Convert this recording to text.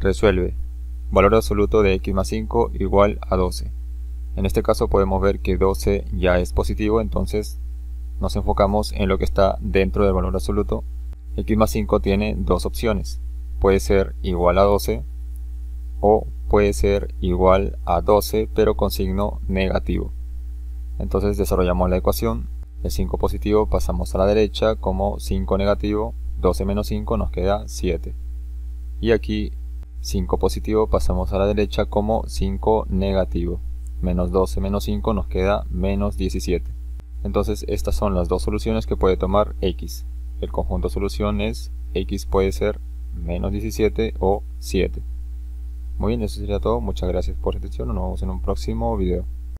Resuelve. Valor absoluto de x más 5 igual a 12. En este caso podemos ver que 12 ya es positivo, entonces nos enfocamos en lo que está dentro del valor absoluto. X más 5 tiene dos opciones. Puede ser igual a 12 o puede ser igual a 12 pero con signo negativo. Entonces desarrollamos la ecuación. El 5 positivo pasamos a la derecha como 5 negativo. 12 menos 5 nos queda 7. Y aquí 5 positivo pasamos a la derecha como 5 negativo. Menos 12 menos 5 nos queda menos 17. Entonces estas son las dos soluciones que puede tomar x. El conjunto de solución es x puede ser menos 17 o 7. Muy bien, eso sería todo. Muchas gracias por su atención. Nos vemos en un próximo video.